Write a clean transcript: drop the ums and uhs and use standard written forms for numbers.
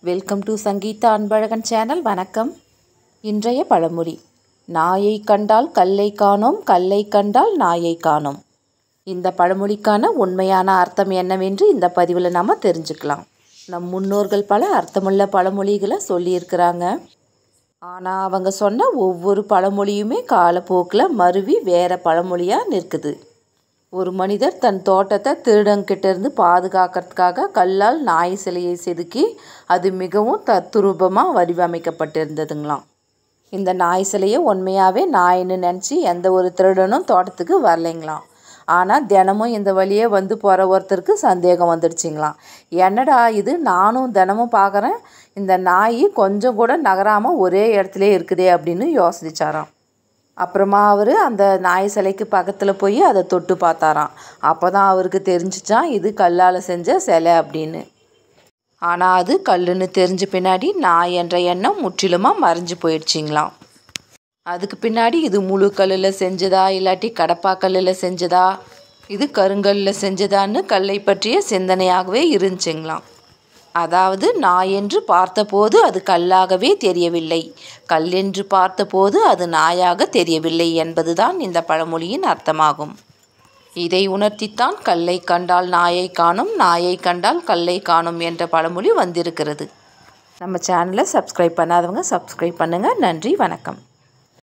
Welcome to Sangeetha Anbazhagan channel. வணக்கம். இன்றைய பழமொழி, நாயை கண்டால் கல்லை காணோம், கல்லை கண்டால் நாயை காணோம். இந்த பழமொழிக்கான உண்மையான அர்த்தம் என்னவென்று இந்த பதிவில் நாம் தெரிஞ்சுக்கலாம். நம் முன்னோர்கள் பல அர்த்தமுள்ள பழமொழிகளை சொல்லியிருக்கிறாங்க. ஆனால் அவங்க சொன்ன ஒவ்வொரு பழமொழியுமே காலப்போக்கில் மருவி வேறு பழமொழியாக நிற்குது. ஒரு மனிதர் தன் தோட்டத்தை திருடங்கிட்டிருந்து பாதுகாக்கிறதுக்காக கல்லால் நாய் சிலையை செதுக்கி அது மிகவும் தத்துரூபமாக வடிவமைக்கப்பட்டிருந்ததுங்களாம். இந்த நாய் சிலையை உண்மையாகவே நாயின்னு நினச்சி எந்த ஒரு திருடனும் தோட்டத்துக்கு வரலைங்களாம். ஆனால் தினமும் இந்த வழியே வந்து போகிற ஒருத்தருக்கு சந்தேகம் வந்துடுச்சிங்களாம். என்னடா இது, நானும் தினமும் பார்க்குறேன், இந்த நாய் கொஞ்சம் கூட நகராமல் ஒரே இடத்துல இருக்குதே அப்படின்னு யோசிச்சாராம். அப்புறமா அவர் அந்த நாய் சிலைக்கு பக்கத்தில் போய் அதை தொட்டு பார்த்தாராம். அப்போ தான் அவருக்கு தெரிஞ்சிச்சான் இது கல்லால் செஞ்ச சிலை அப்படின்னு. ஆனால் அது கல்லுன்னு தெரிஞ்ச பின்னாடி நாய் என்ற எண்ணம் முற்றிலுமாக மறைஞ்சு போயிடுச்சிங்களாம். அதுக்கு பின்னாடி இது முழு கல்லில் செஞ்சதா இல்லாட்டி கடப்பா கல்லில் செஞ்சதா, இது கருங்கல்லில் செஞ்சதான்னு கல்லை பற்றிய சிந்தனையாகவே இருந்துச்சுங்களாம். அதாவது நாய் என்று பார்த்தபோது அது கல்லாகவே தெரியவில்லை, கல்லென்று பார்த்தபோது அது நாயாக தெரியவில்லை என்பதுதான் இந்த பழமொழியின் அர்த்தமாகும். இதை உணர்த்தித்தான் கல்லை கண்டால் நாயை காணும், நாயை கண்டால் கல்லை காணும் என்ற பழமொழி வந்திருக்கிறது. நம்ம சேனலை சப்ஸ்கிரைப் பண்ணாதவங்க சப்ஸ்கிரைப் பண்ணுங்கள். நன்றி, வணக்கம்.